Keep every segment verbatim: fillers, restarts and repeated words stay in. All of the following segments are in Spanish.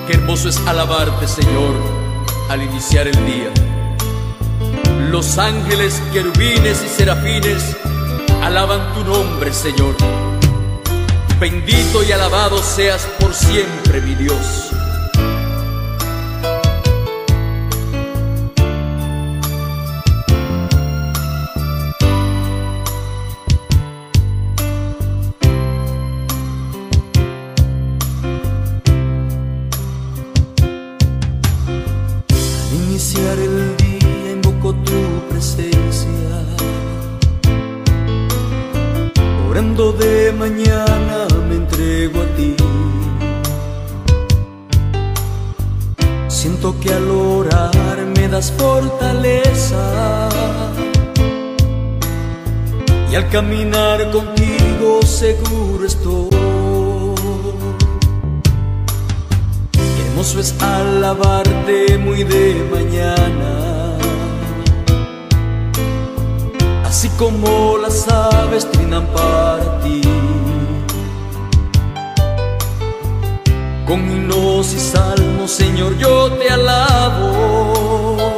Qué hermoso es alabarte, Señor, al iniciar el día. Los ángeles, querubines y serafines alaban tu nombre, Señor. Bendito y alabado seas por siempre, mi Dios. Al iniciar el día invoco tu presencia, orando de mañana me entrego a ti. Siento que al orar me das fortaleza, y al caminar contigo seguro estoy. Qué hermoso es alabarte muy de mañana, así como las aves trinan para ti. Con himnos y salmos, Señor, yo te alabo.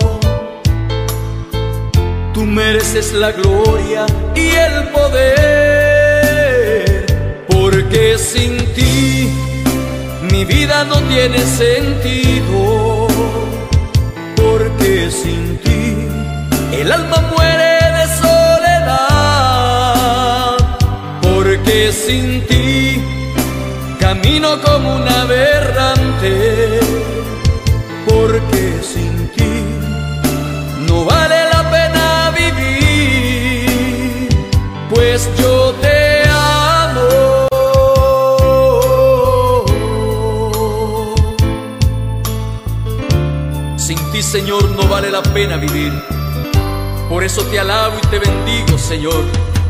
Tú mereces la gloria y el poder, porque sin ti mi vida no tiene sentido, porque sin ti el alma muere de soledad, porque sin ti camino como un aberrante, porque sin ti no vale la pena vivir, pues yo te amo. Sin ti, Señor, no vale la pena vivir. Por eso te alabo y te bendigo, Señor.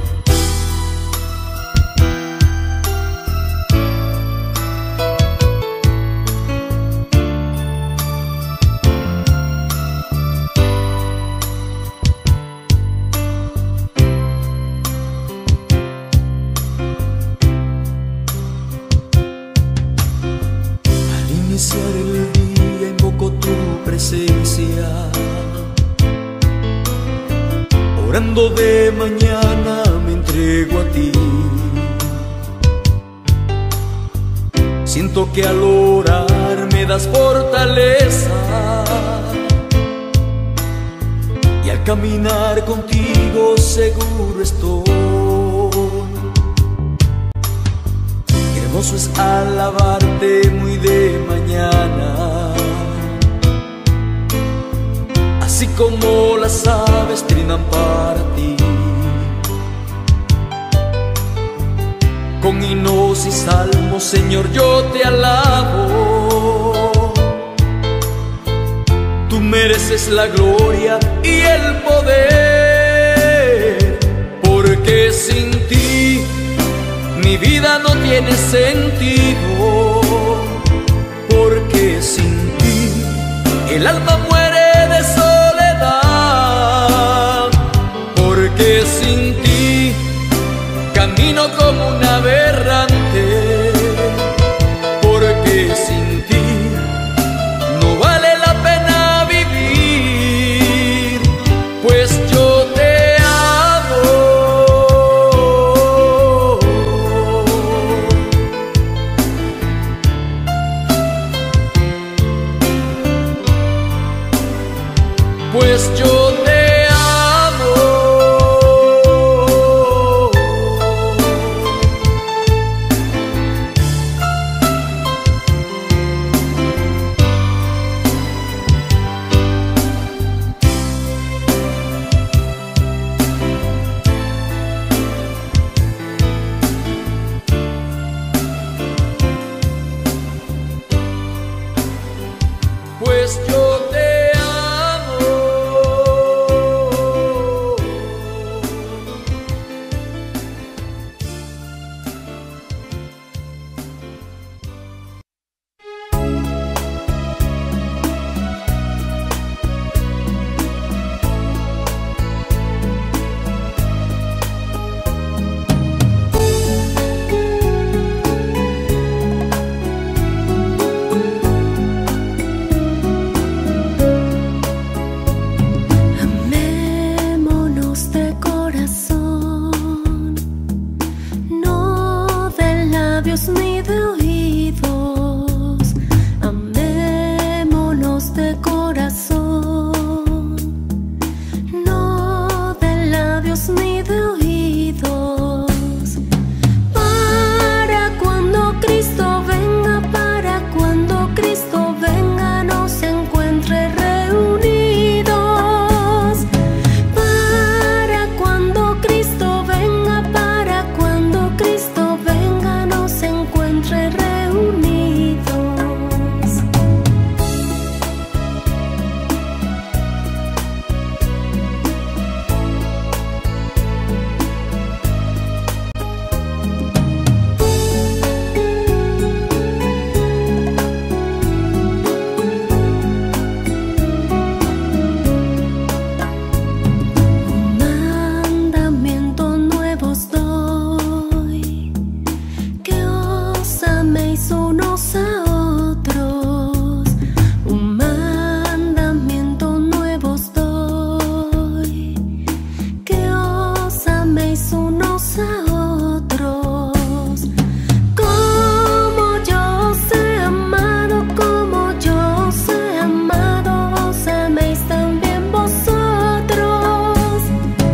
Al iniciar el día invoco tu presencia, orando de mañana me entrego a ti. Siento que al orar me das fortaleza, y al caminar contigo seguro estoy. Qué hermoso es alabarte muy de mañana, así como las aves trinan para ti. Con himnos y salmos, Señor, yo te alabo. Tú mereces la gloria y el poder, porque sin ti mi vida no tiene sentido, porque sin ti el alma muere de soledad, porque sin ti camino como un aberrante, porque sin ti no vale la pena vivir, pues yo te amo. labios ni de oídos, amémonos de corazón, no de labios ni de oídos, para cuando Cristo venga, para cuando Cristo venga nos encuentre reunidos, para cuando Cristo venga, para cuando Cristo venga nos encuentre reunidos. Un mandamiento nuevo os doy, que os améis unos a otros. Un mandamiento nuevo os doy, que os améis unos a otros. Como yo os he amado, como yo os he amado, os améis también vosotros.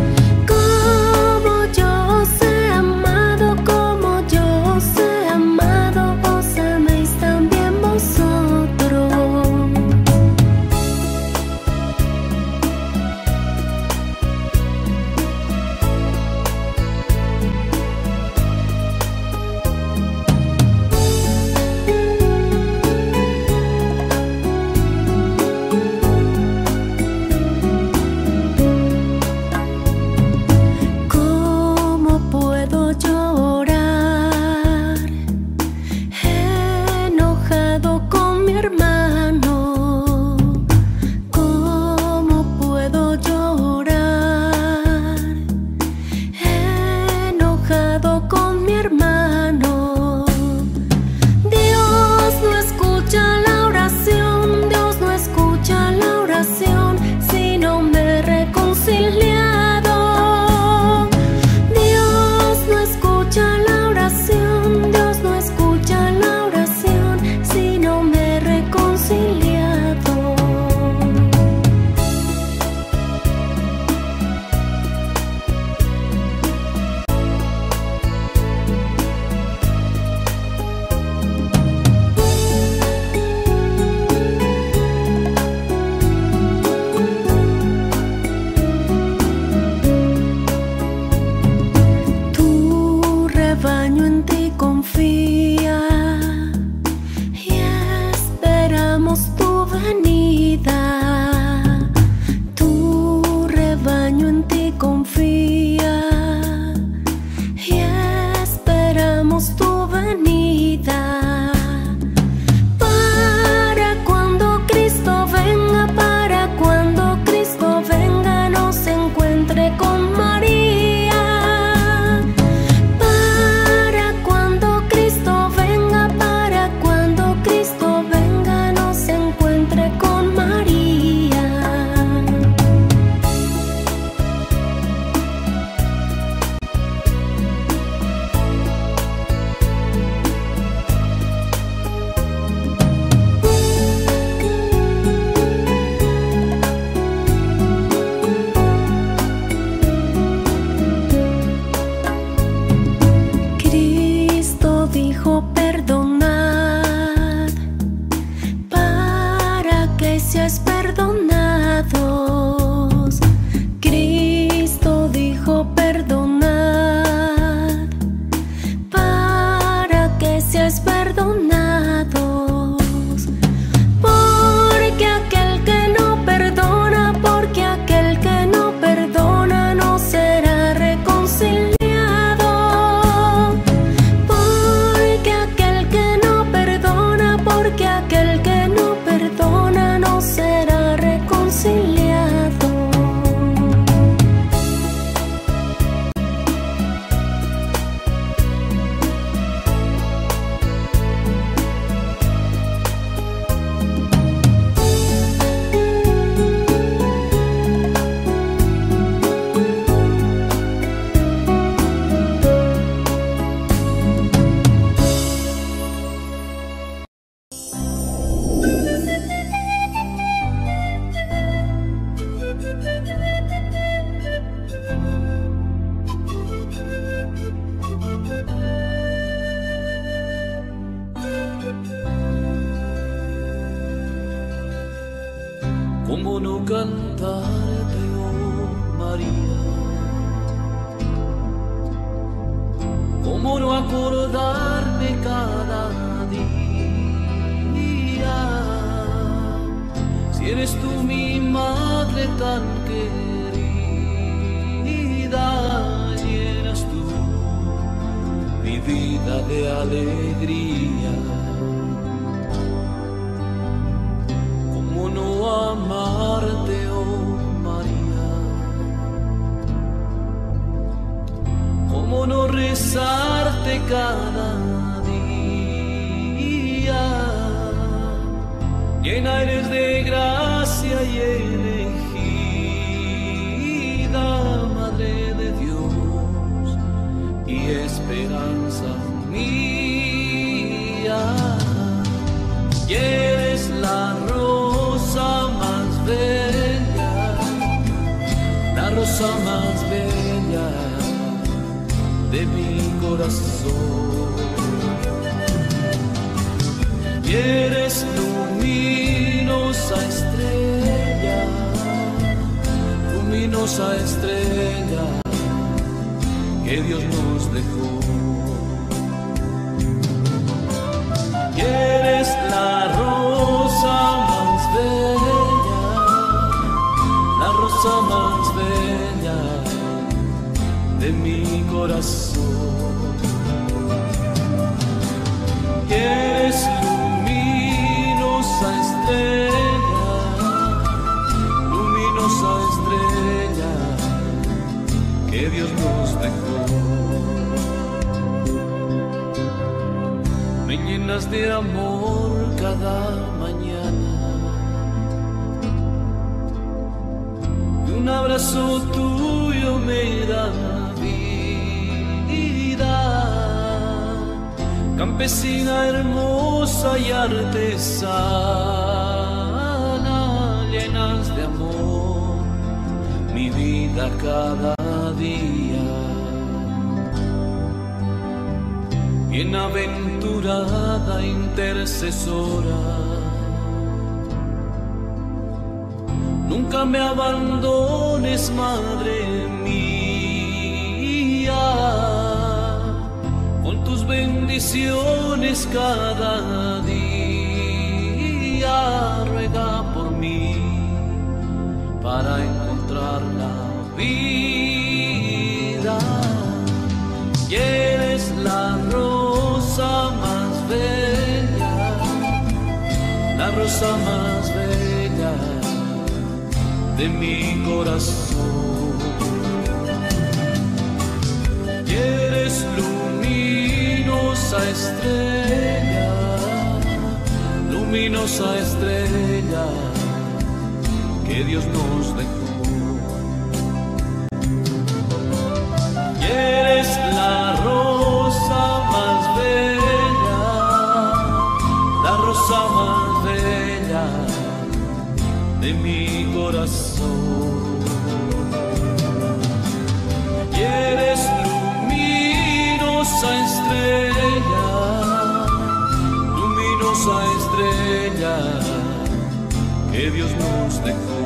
Como yo os he amado, como yo os he amado, os améis también vosotros. ¿Cómo puedo llorar enojado con mi hermano? ¿Cómo puedo llorar enojado con mi hermano? Dios no escucha la oración, Dios no escucha la oración si no me he reconciliado. Dios no escucha la oración, Dios no escucha la oración si no me he reconciliado. Tu rebaño en ti confía y esperamos tu venida. Tu rebaño en ti confía y esperamos tu venida. Para cuando Cristo venga, para cuando Cristo venga nos encuentre con María. Para cuando Cristo venga, para cuando Cristo venga nos encuentre con María. Cristo dijo perdonad para que seáis perdonados. Cristo dijo perdonad para que seáis perdonados. Porque aquel que no perdona, porque aquel que no perdona no será reconciliado. Porque aquel que no perdona, porque aquel que no perdona no será reconciliado. ¿Cómo no cantarte, oh María? ¿Cómo no acordarme cada día? Si eres tú mi madre tan querida, llenas tú mi vida de alegría. ¿Cómo no amarte, oh María? ¿Cómo no rezarte cada día? Llena eres de gracia y elegida, Madre de Dios y esperanza mía. Y eres la rosa más bella, la rosa más bella de mi corazón. Y eres luminosa estrella, luminosa estrella que Dios nos dejó. Y eres la rosa más bella, la rosa más bella de mi corazón. Y eres luminosa estrella, luminosa estrella que Dios nos dejó. Me llenas de amor cada mañana y un abrazo tuyo me da vida. Campesina hermosa y artesana, llenas de amor mi vida cada día. Bienaventurada intercesora, nunca me abandones, Madre mía. Con tus bendiciones cada día, ruega por mí para encontrar la vida. Y eres la rosa más bella, la rosa más bella de mi corazón. Y eres luminosa estrella, luminosa estrella que Dios nos dejó. Y eres la rosa más bella, la rosa más bella de mi corazón. Y eres luminosa estrella, luminosa estrella que Dios nos dejó.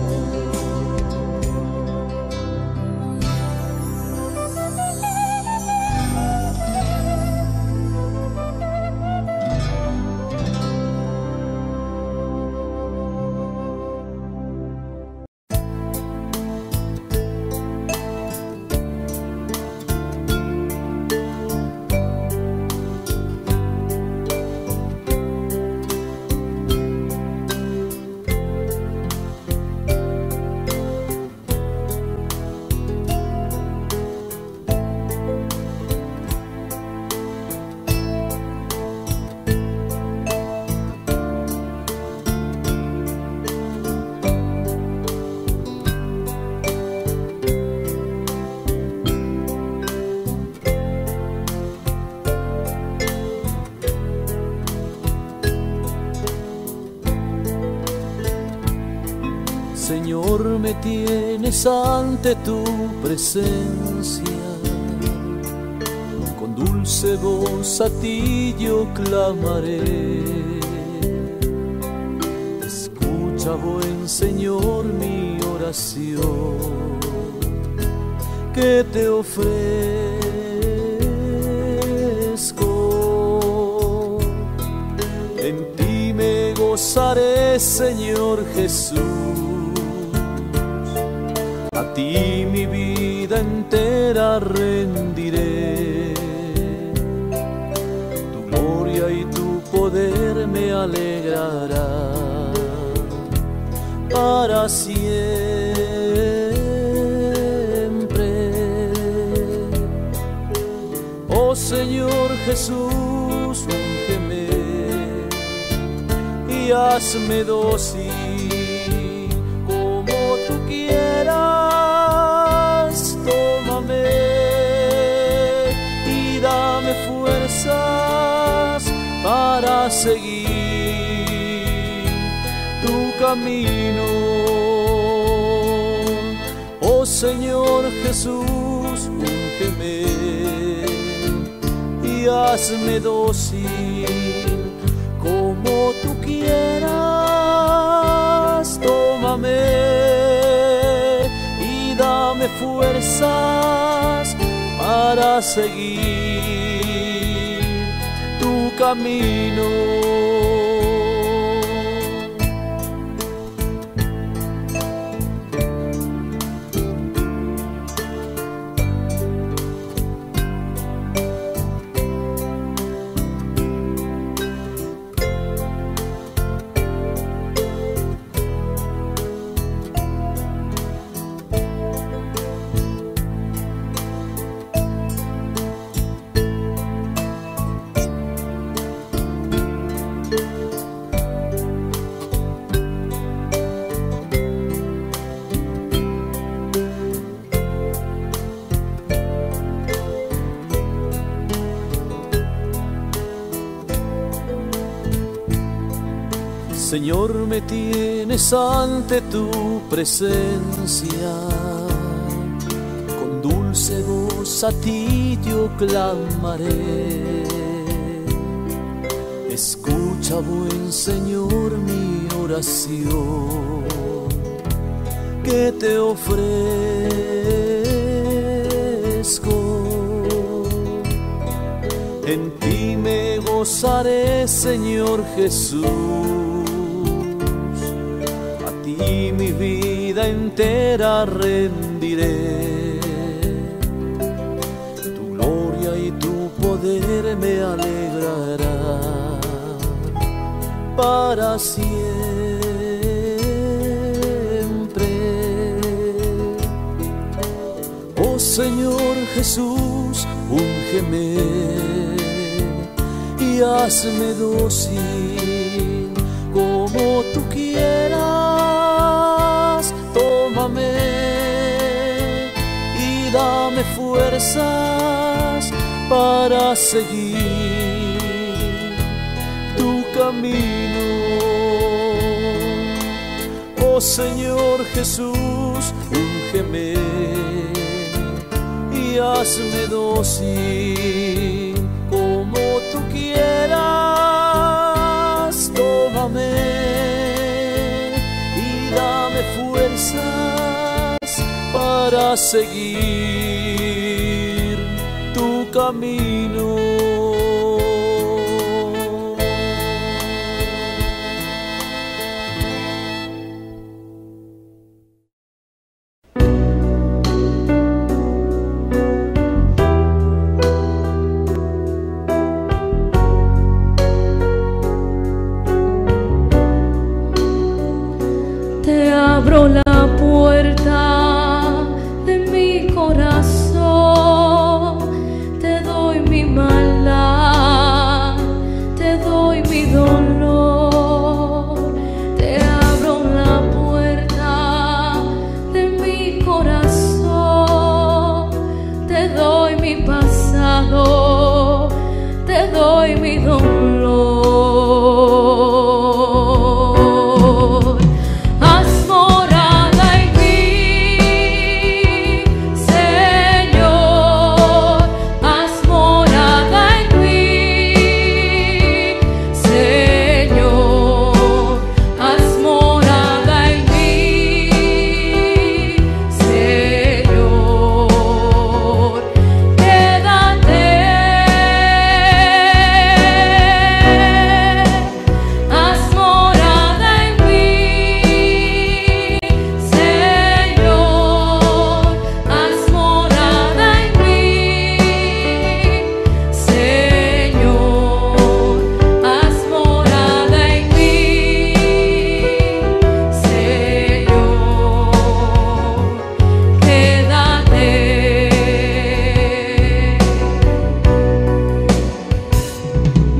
Señor, me tienes ante tu presencia, con dulce voz a ti yo clamaré. Escucha Escucha, buen Señor, mi oración que te ofrezco. En ti me gozaré, Señor Jesús. A ti mi vida entera rendiré. Tu gloria y tu poder me alegrará para siempre. Oh Señor Jesús, úngeme y hazme dócil como tú quieras. Tómame y dame fuerzas para seguir tu camino. Oh Señor Jesús, úngeme y hazme dócil como tú quieras. Tómame y dame fuerzas para seguir tu camino. Señor, me tienes ante tu presencia, con dulce voz a ti yo clamaré. Escucha, buen Señor, mi oración que te ofrezco. En ti me gozaré, Señor Jesús. Y mi vida entera rendiré. Tu gloria y tu poder me alegrará para siempre. Oh Señor Jesús, úngeme y hazme dócil como tú quieras. Tómame y dame fuerzas para seguir tu camino. Oh Señor Jesús, úngeme y hazme dócil como tú quieras. Tómame y dame fuerzas para seguir tu camino. Abro la puerta de mi corazón, te doy mi maldad, te doy mi dolor. Te abro la puerta de mi corazón, te doy mi pasado, te doy mi dolor. Morada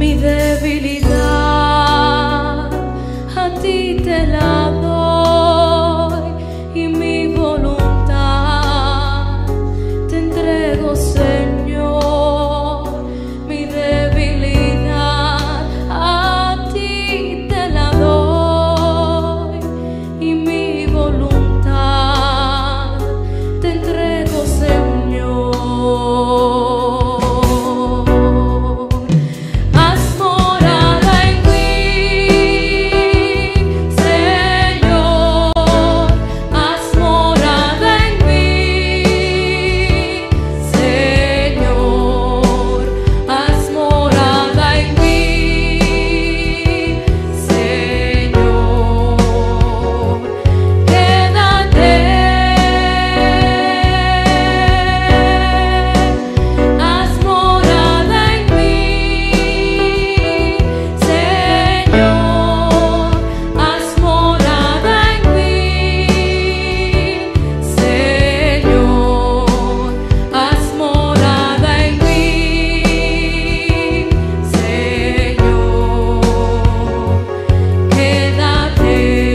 mi debilidad, a ti te la doy y mi voluntad te entrego, Señor, mi debilidad, a ti te la doy y mi voluntad te entrego, Señor. Haz morada en mí, Señor, haz morada en mí, Señor, haz morada en mí, Señor, quédate. Haz morada en mí, Señor, haz morada en mí, Señor, haz morada en mí, Señor, quédate.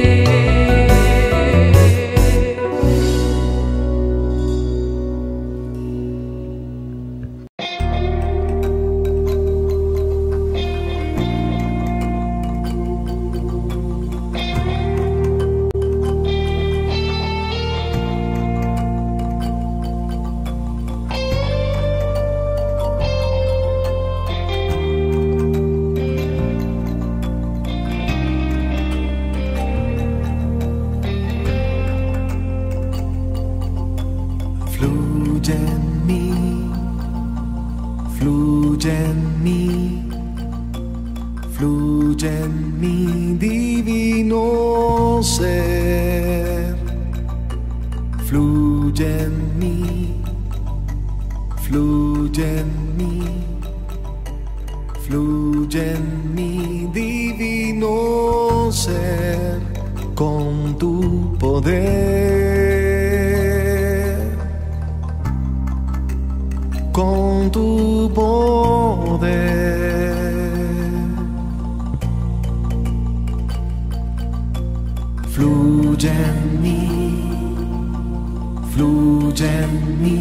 Fluye en mí, fluye en mí, fluye en mi divino ser. Fluye en mí, fluye en mí, fluye en mi divino ser con tu poder, con tu poder. Fluye en mí, fluye en mí,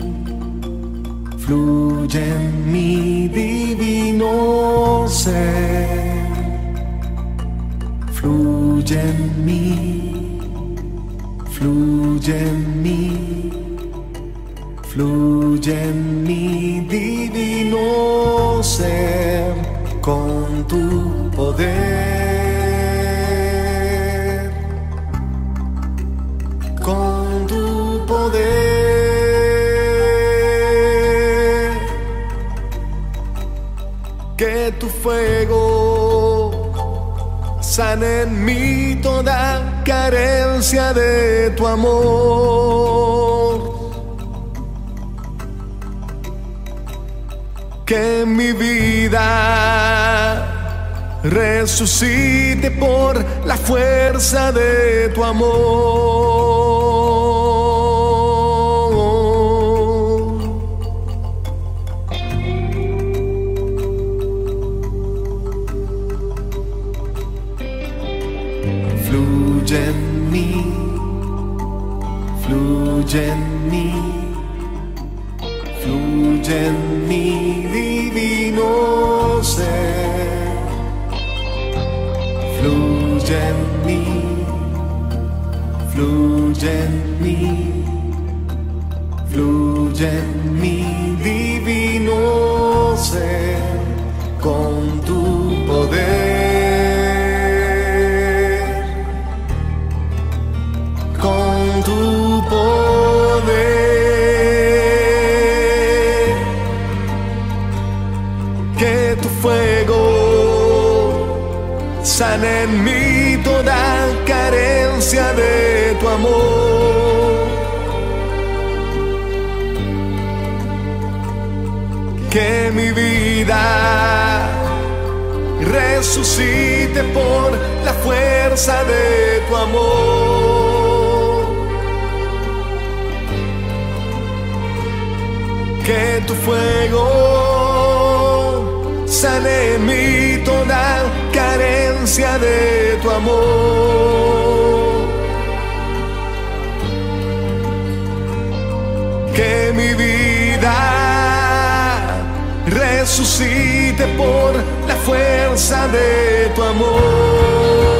fluye en mi divino ser. Fluye en mí, fluye en mí, fluye en mi divino ser con tu poder, con tu poder. Que tu fuego sane en mí toda carencia de tu amor. Que mi vida resucite por la fuerza de tu amor. Fluye en mí, fluye en mí, fluye en mi divino ser. Fluye en mí, fluye en mí, fluye en mi divino ser con tu poder, con tu poder. Que tu fuego sane en mí toda carencia de tu amor. Que mi vida resucite por la fuerza de tu amor. Que tu fuego sane en mí toda carencia de tu amor. Que mi vida resucite por la fuerza de tu amor.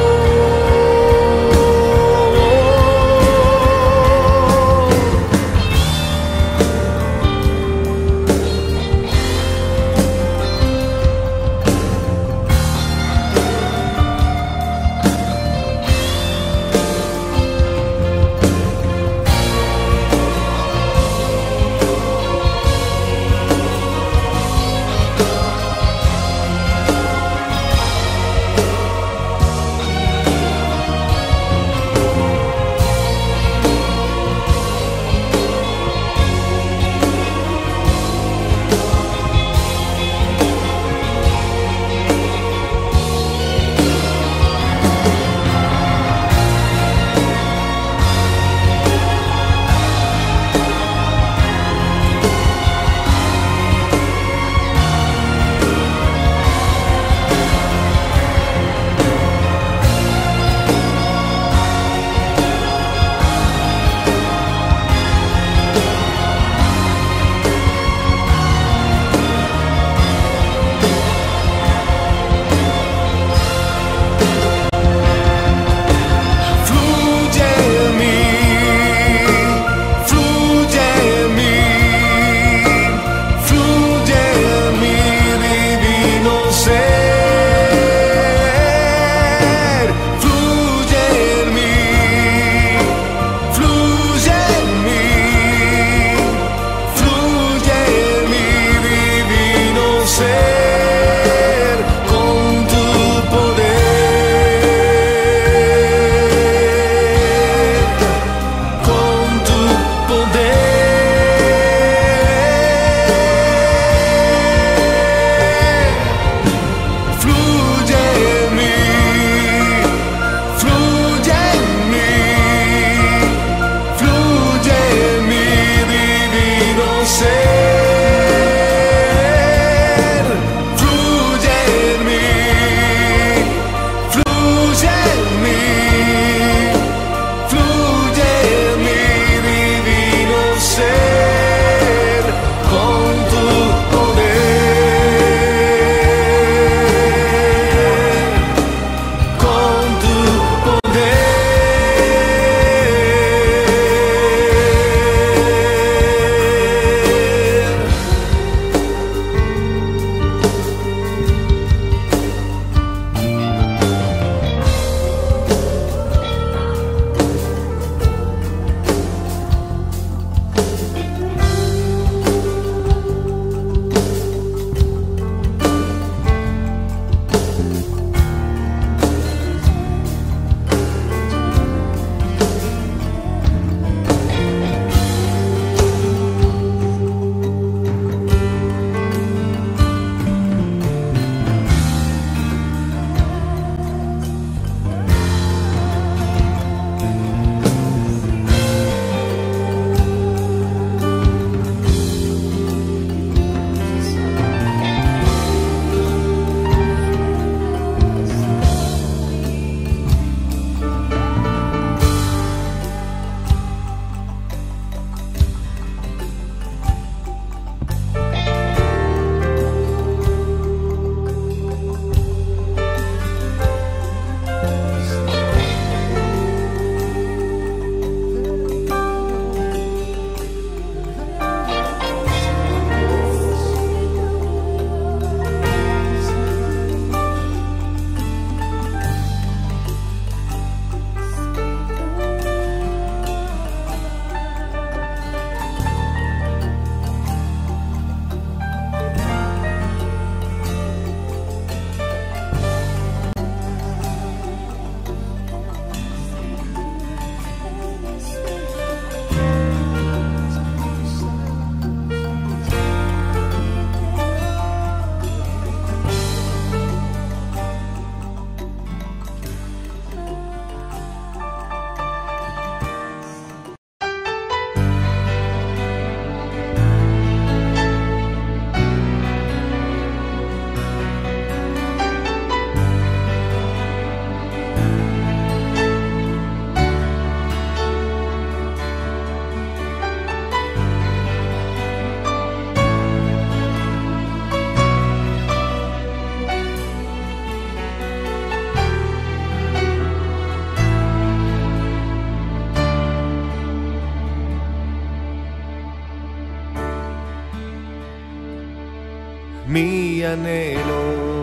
anhelo,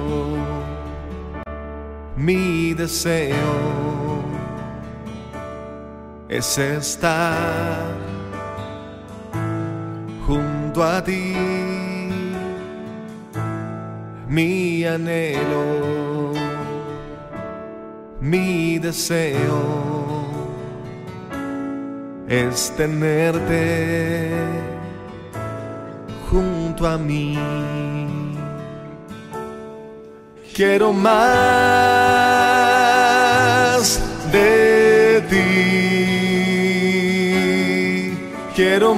mi deseo es estar junto a ti. Mi anhelo, mi deseo es tenerte junto a mí. Quiero más de ti, quiero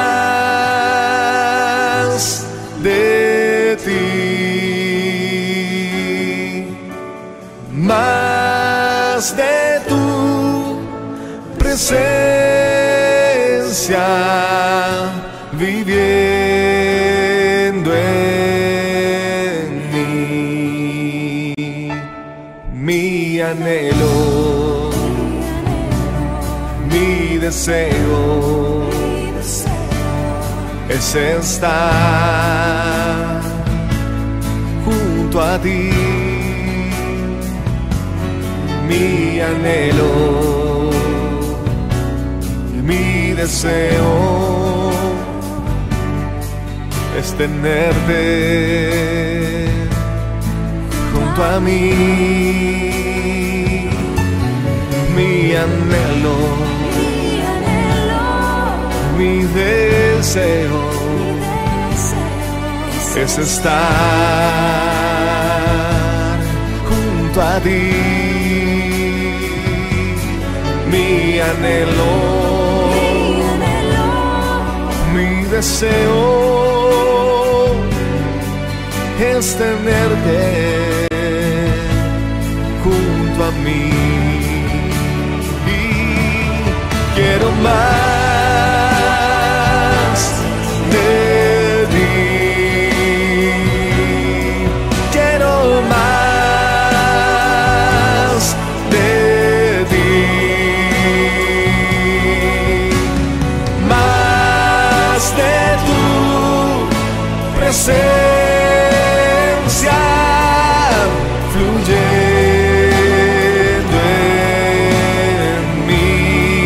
más de ti, más de tu presencia viviendo en mí. Mi anhelo, mi deseo es estar junto a ti. Mi anhelo, mi deseo es tenerte junto a mí. Mi anhelo, mi deseo es estar junto a ti. Mi anhelo, mi deseo es tenerte junto a mí. Y quiero más de ti, quiero más de ti, más de tu presencia fluyendo en mí.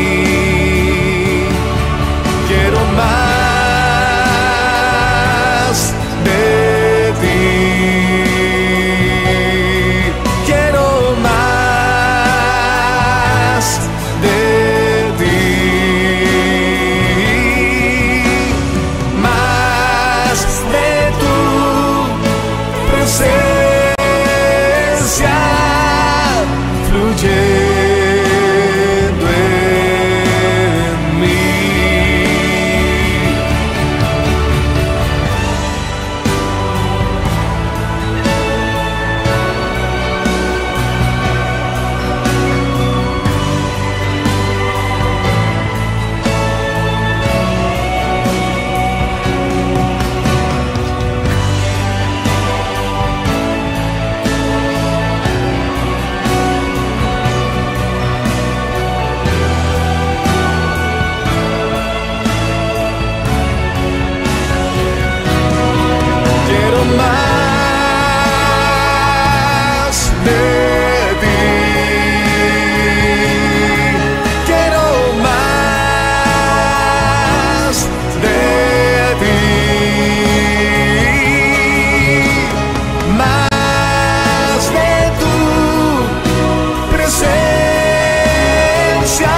Quiero más de ti, quiero más de ti, más de tu presencia fluyendo en mí. Quiero más de ti, quiero más de ti, más de tu presencia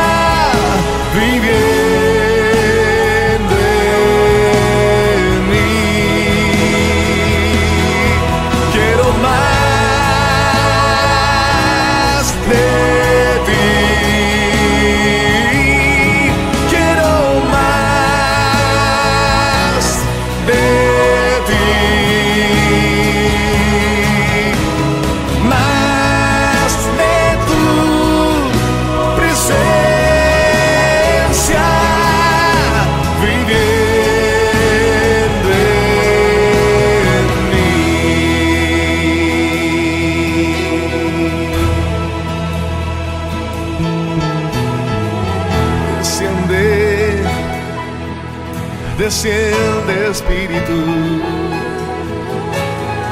viviendo en mí. Quiero más de ti, quiero más de ti, más de tu presencia viviendo en mí. Desciende, desciende Espíritu,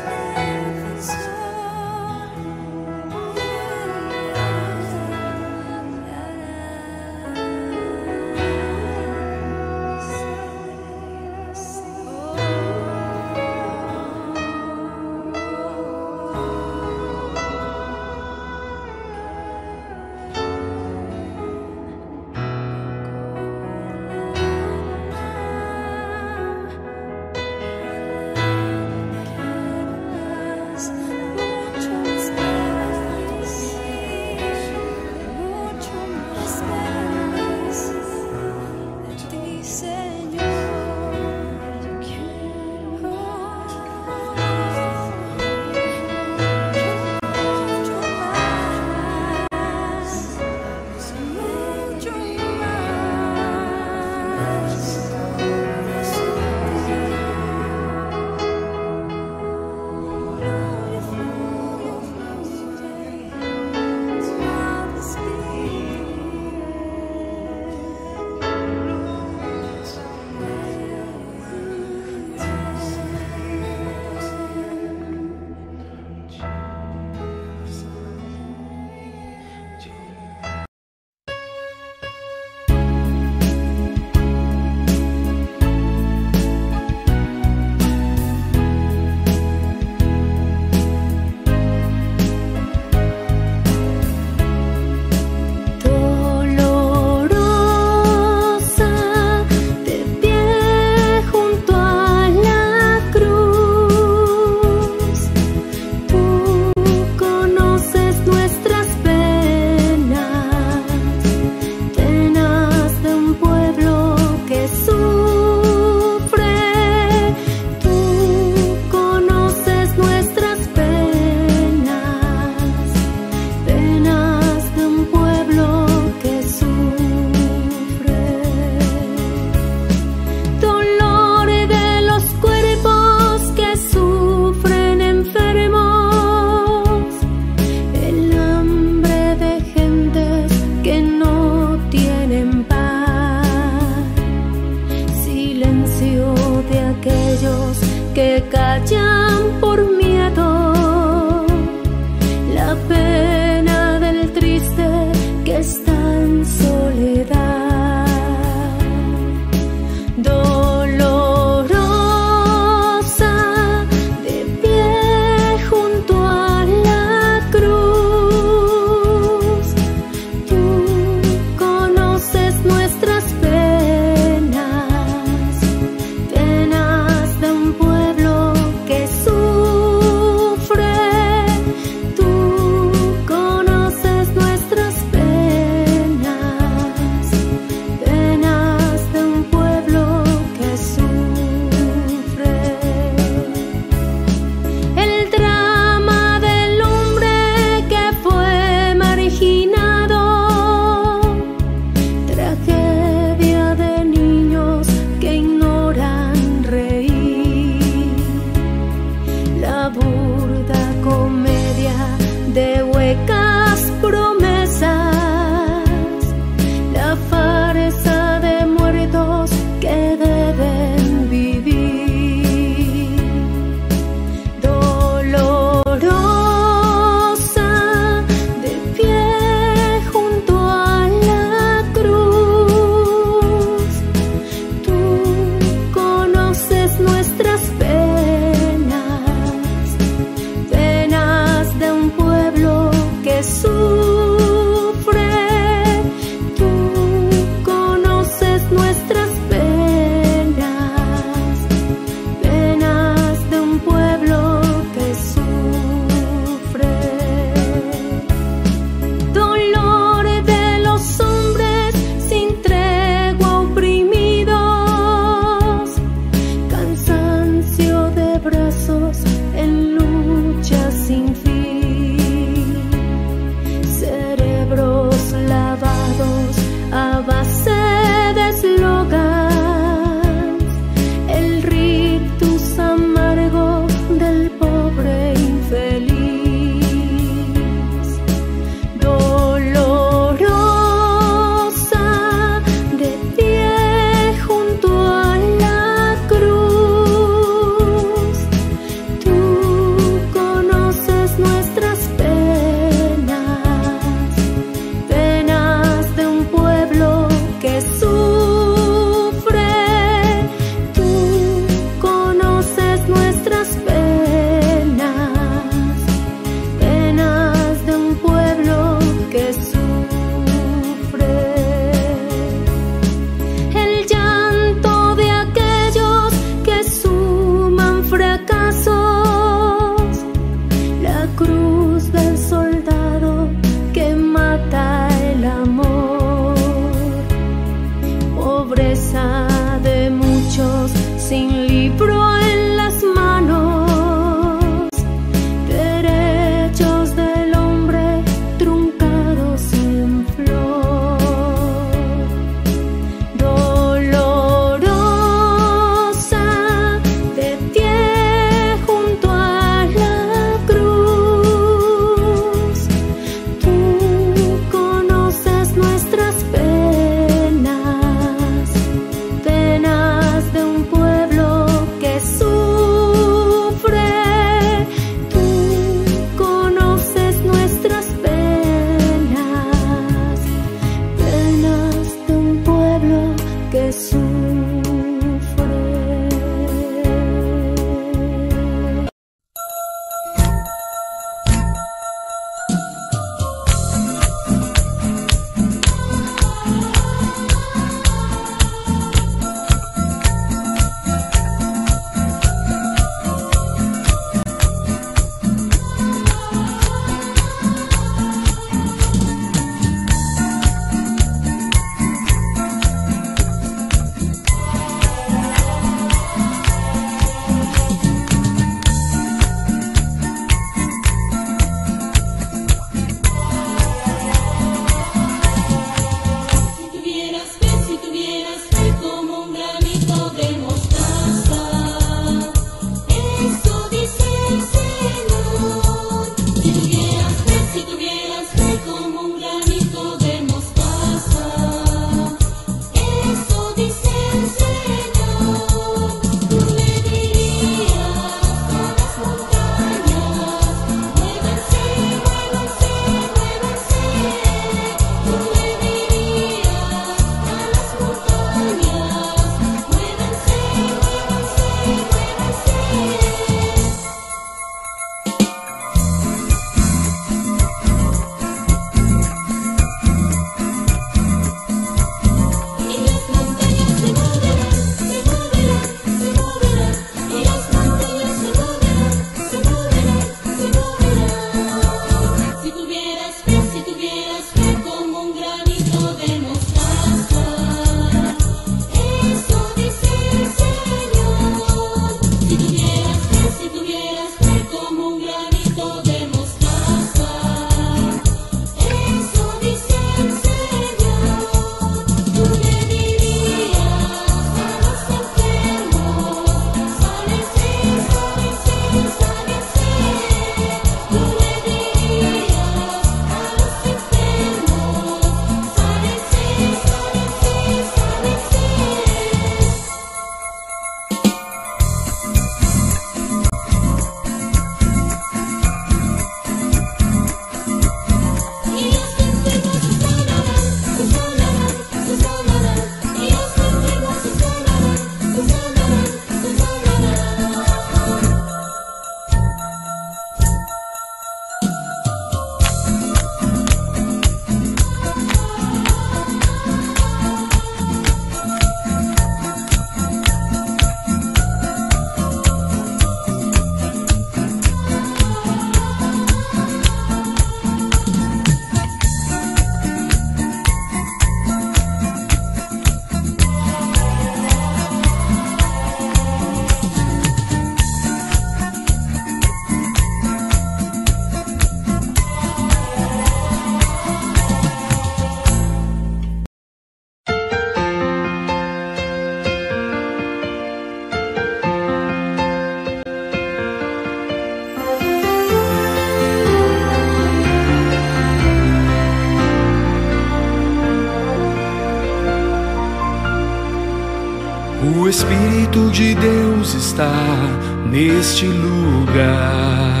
O Espírito de Deus está neste lugar.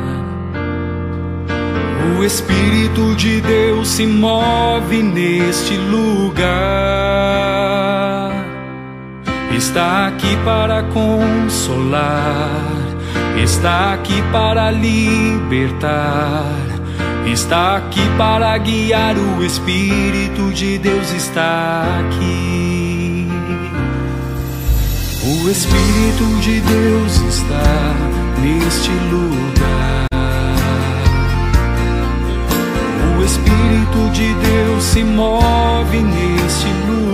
O Espírito de Deus se move neste lugar. Está aqui para consolar, está aqui para libertar, está aqui para guiar. O Espírito de Deus está aqui. O Espírito de Deus está neste lugar. O Espírito de Deus se move neste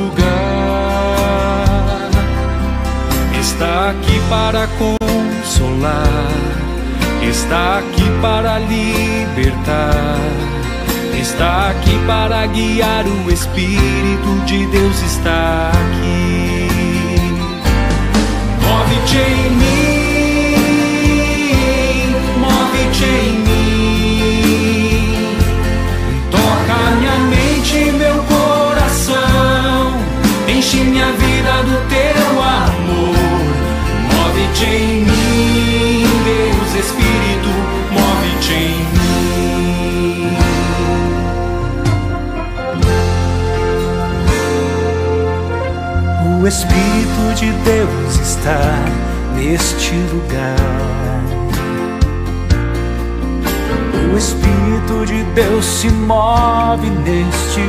lugar. Está aqui para consolar, está aqui para libertar, está aqui para guiar. O Espírito de Deus está aqui. Move-te em mim, move-te em mim. Toca minha mente, meu coração, enche minha vida do teu amor. Move-te em mim, Deus Espírito, move-te em mim. O Espírito de Deus está neste lugar. O Espírito de Deus se move neste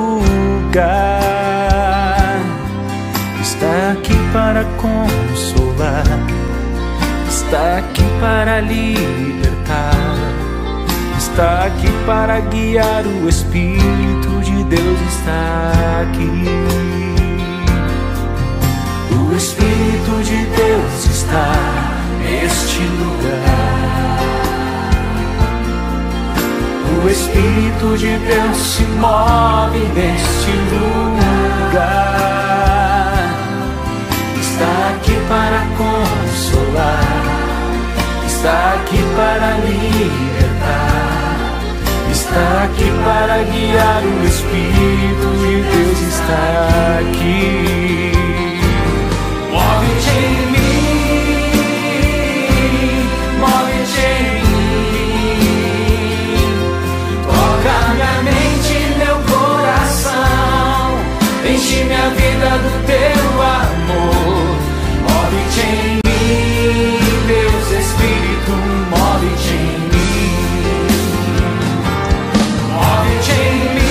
lugar. Está aqui para consolar, está aqui para libertar, está aqui para guiar. O Espírito de Deus está aqui. O Espírito de Deus está neste lugar. O Espírito de Deus se move neste lugar. Está aqui para consolar, está aqui para libertar, está aqui para guiar. O Espírito de Deus está aqui. Move-te em mim, move-te em mim. Toca minha mente, meu coração, enche minha vida do teu amor. Move-te em mim, Deus Espírito, move-te em mim. Move-te em mim.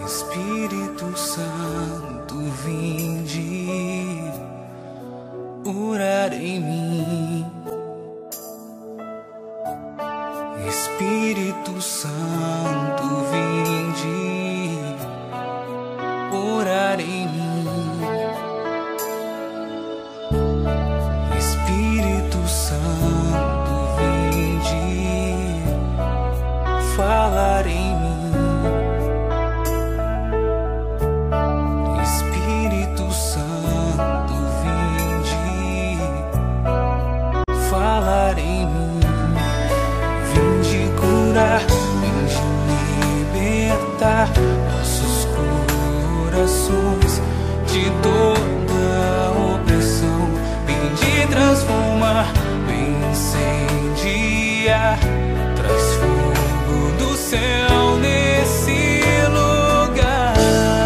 Espírito Santo, vinde orar em mim. Espírito Santo, vinde orar em mim. Espírito Santo, vinde falar em mim. Espírito Santo, vinde falar em mim. Vinde curar, vinde libertar nossos corações de toda opressão. Vinde transformar, vem incendiar, traz fogo do céu nesse lugar.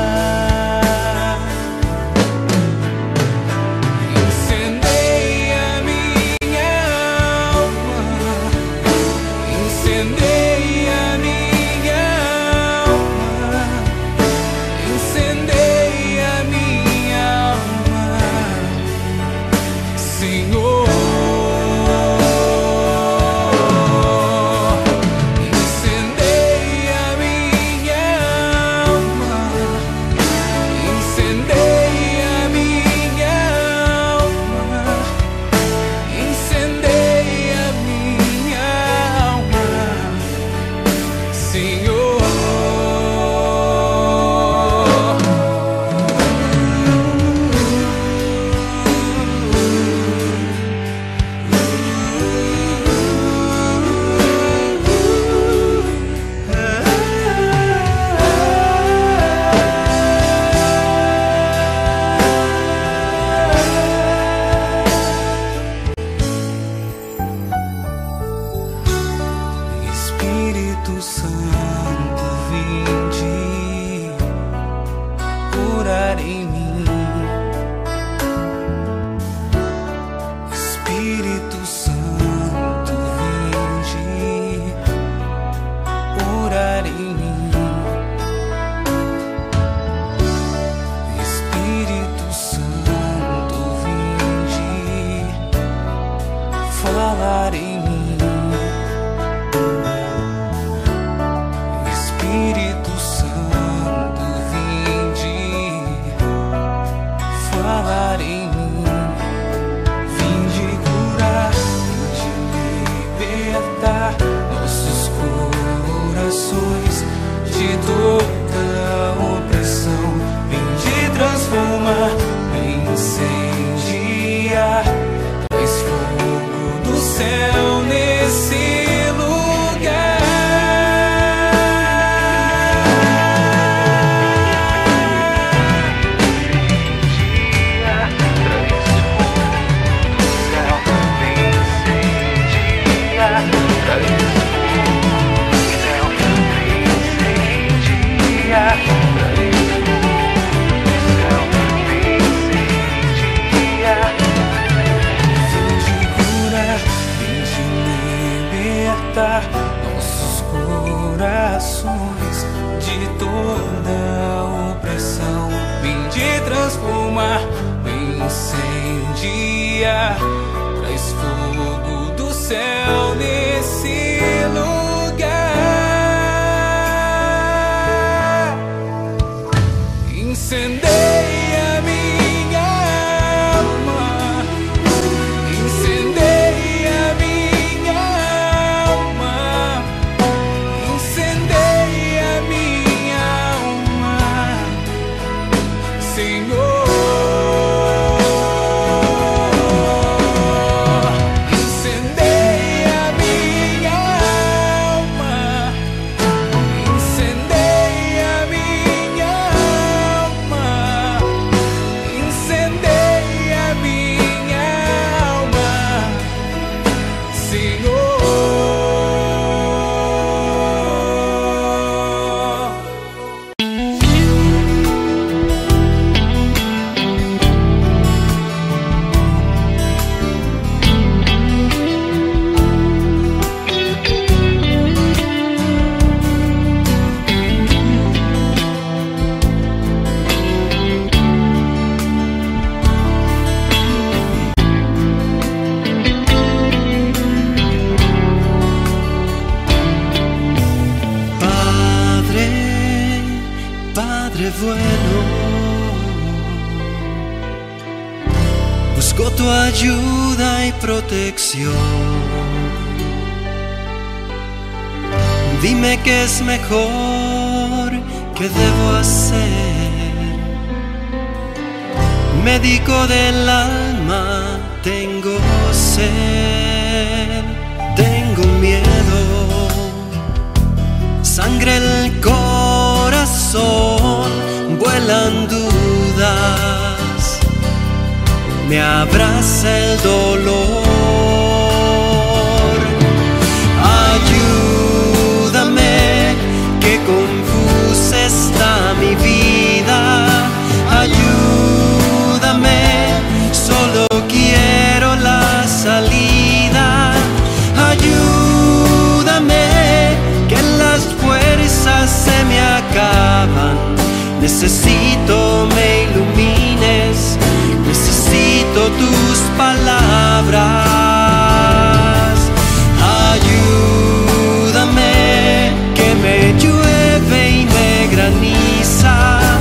Incendeia minha alma, incendeia minha alma, incendeia minha alma, Senhor. Espírito Santo, vinde orar em mim. Espírito Santo, vinde orar em mim. Espírito Santo, vinde falar em mim. Espírito Santo, vinde falar em mim. Vinde curar, vinde libertar nossos corações de toda opressão. Vinde transformar, vem incendiar, traz fogo do céu nesse lugar. Nossos corações de toda opressão. Vinde transformar, vem incendiar, traz fogo do céu nesse lugar. Incendeia minha alma, incendeia minha alma, incendeia minha alma, Senhor. Incendeia Padre bueno, busco tu ayuda y protección. Dime qué es mejor, qué debo hacer. Médico del alma, tengo sed, tengo miedo, sangre el corazón, vuelan dudas, me abraza el dolor. Ayúdame, que confusa está mi vida. Ayúdame, solo quiero la salida. Ayúdame, que las fuerzas se me acaban. Necesito me ilumines, necesito tus palabras. Ayúdame, que me llueve y me graniza.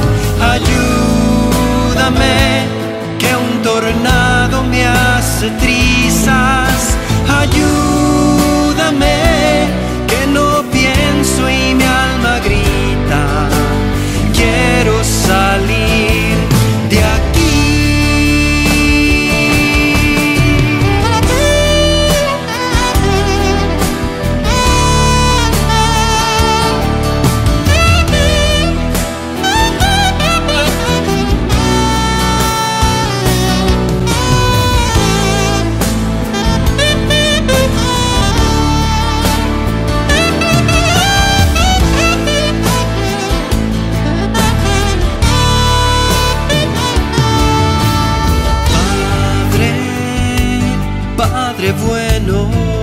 Ayúdame, que un tornado me hace trizas. Ayúdame, que no pienso y mi alma grita. Quiero salir de aquí. Padre bueno,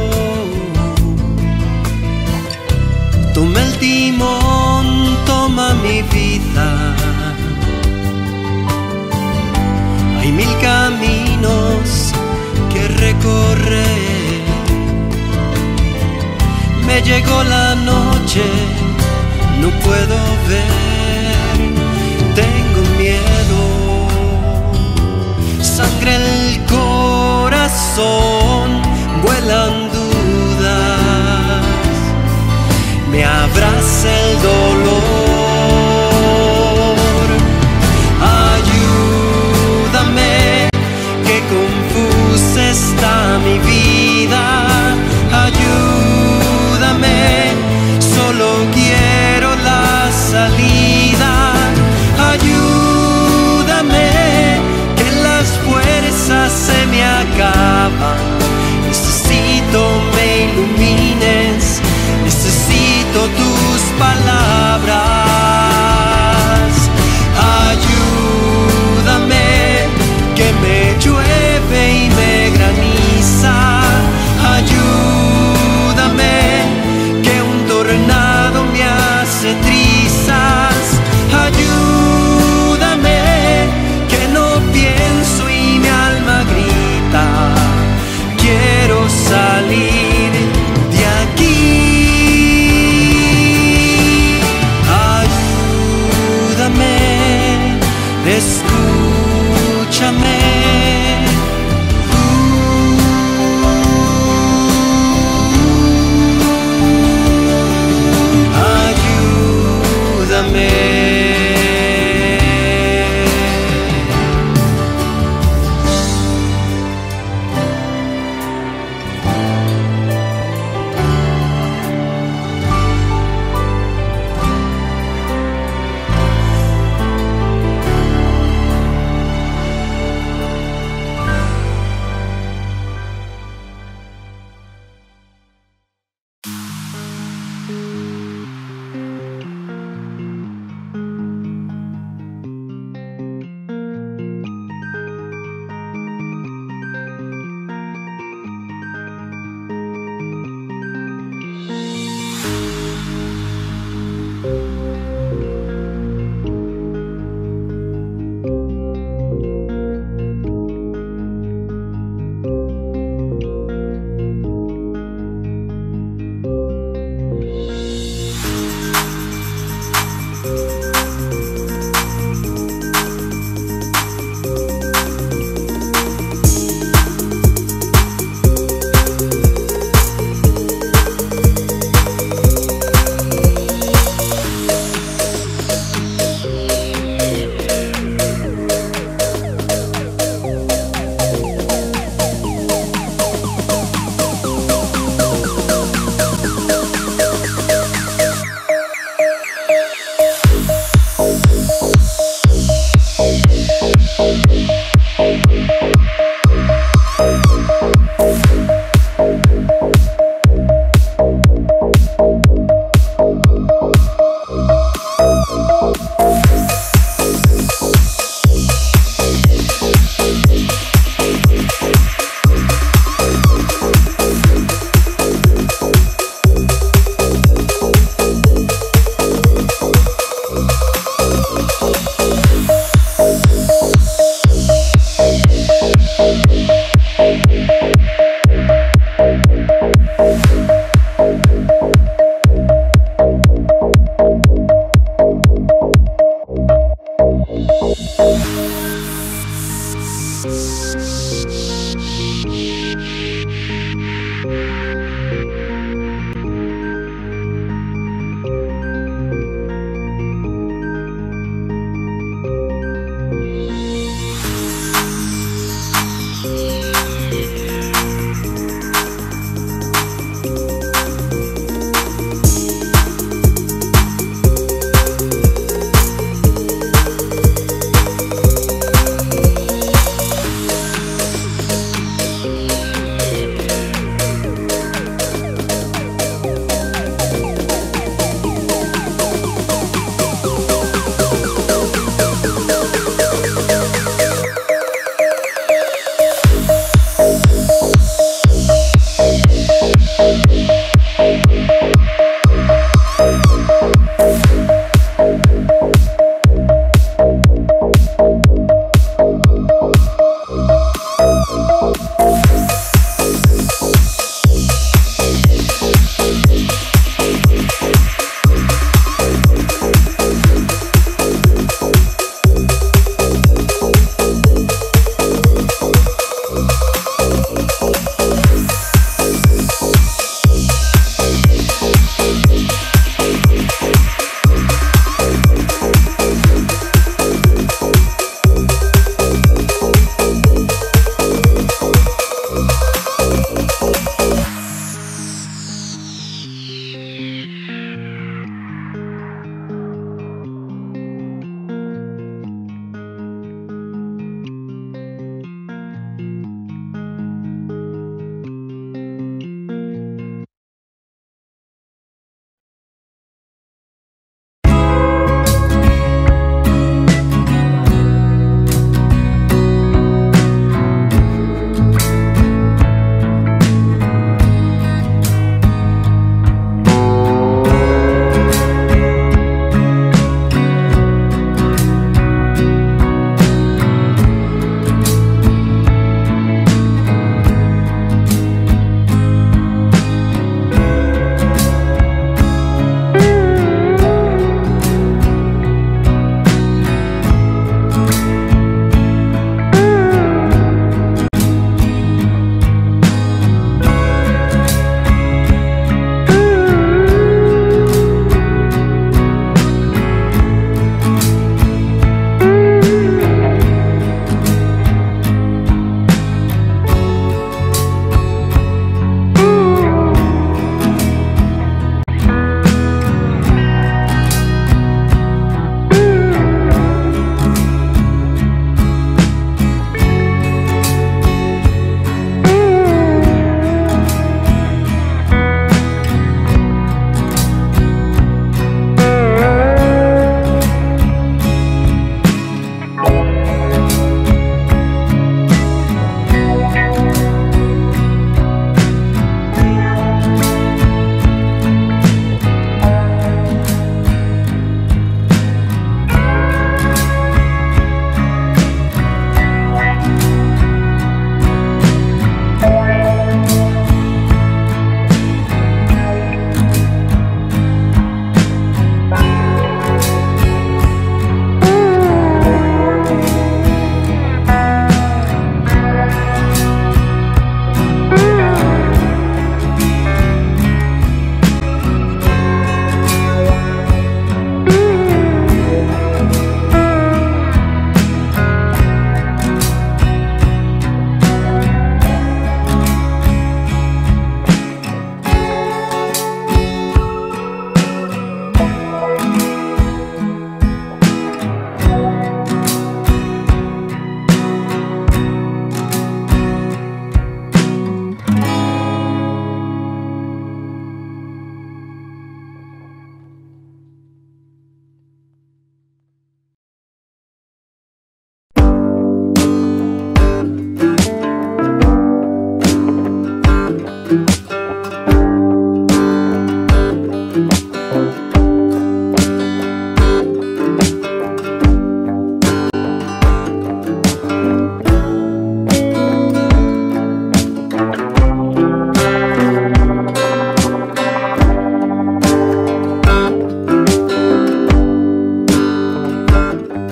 toma el timón, toma mi vida. Hay mil caminos que recorrer. Me llegó la noche, no puedo ver, tengo miedo, sangre el corazón, vuelan dudas, me abraza el dolor. Ayúdame, que confusa está mi vida. Ayúdame, solo quiero la salida. Ayúdame, que las fuerzas se me acaban. Necesito me ilumines, necesito tus palabras. Ayúdame, que me llueve y me graniza. Ayúdame, que un tornado me hace trizas. Ayúdame, que no pienso y mi alma grita. Quiero salir de aquí.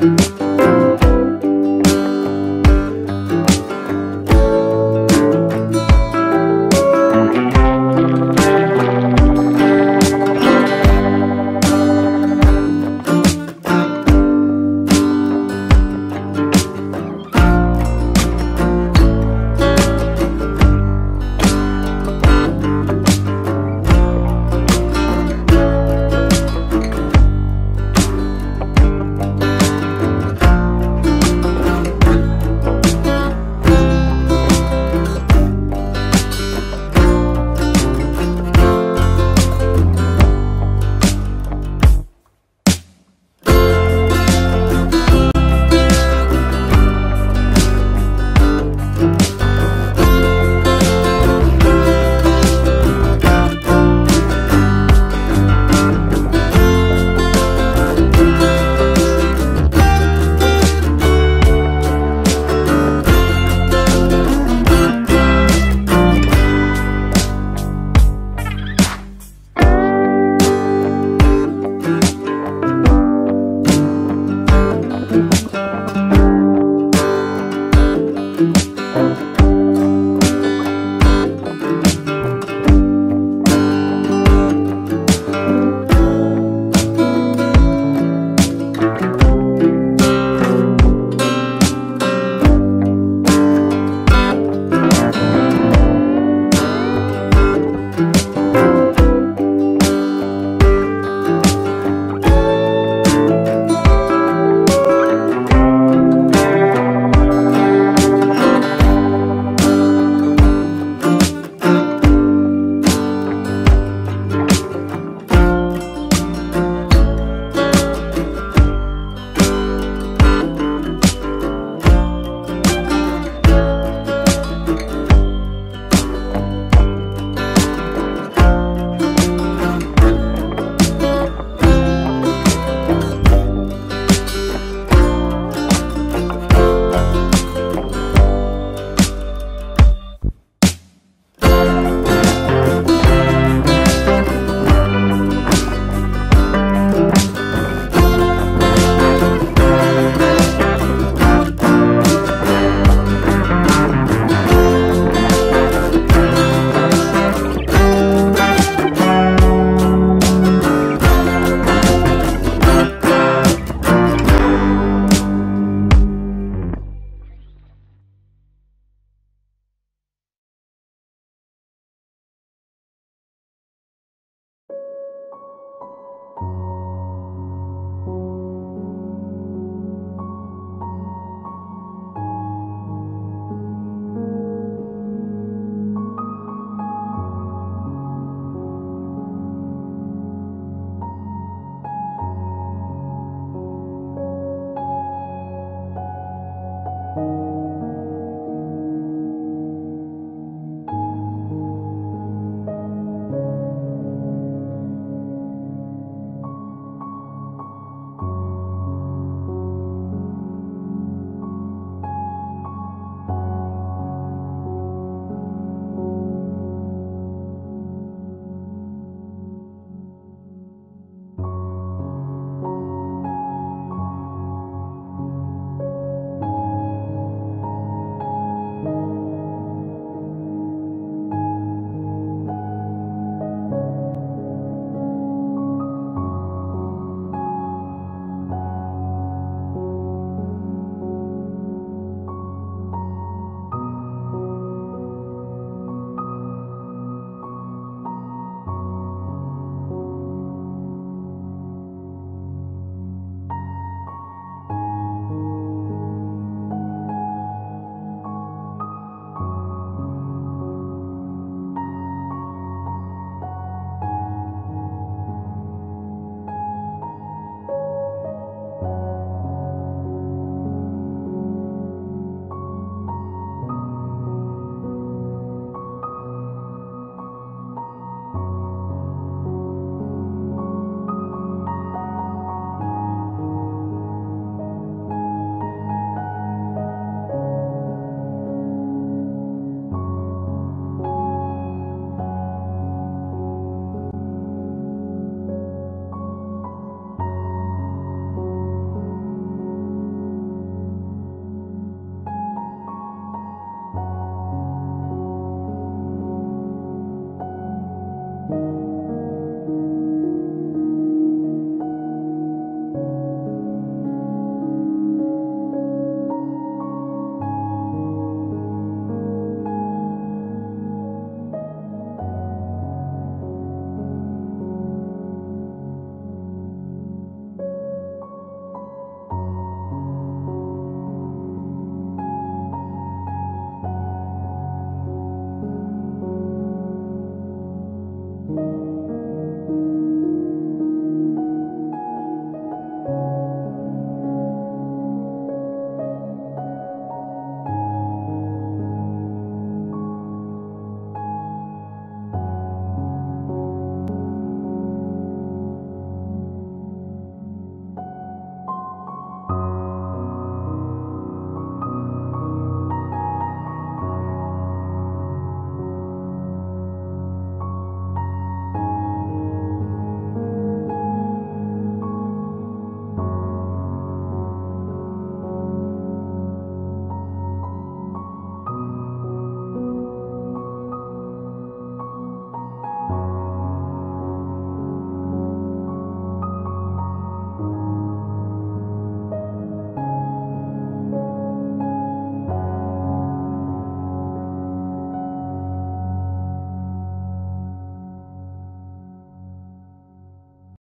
Thank you.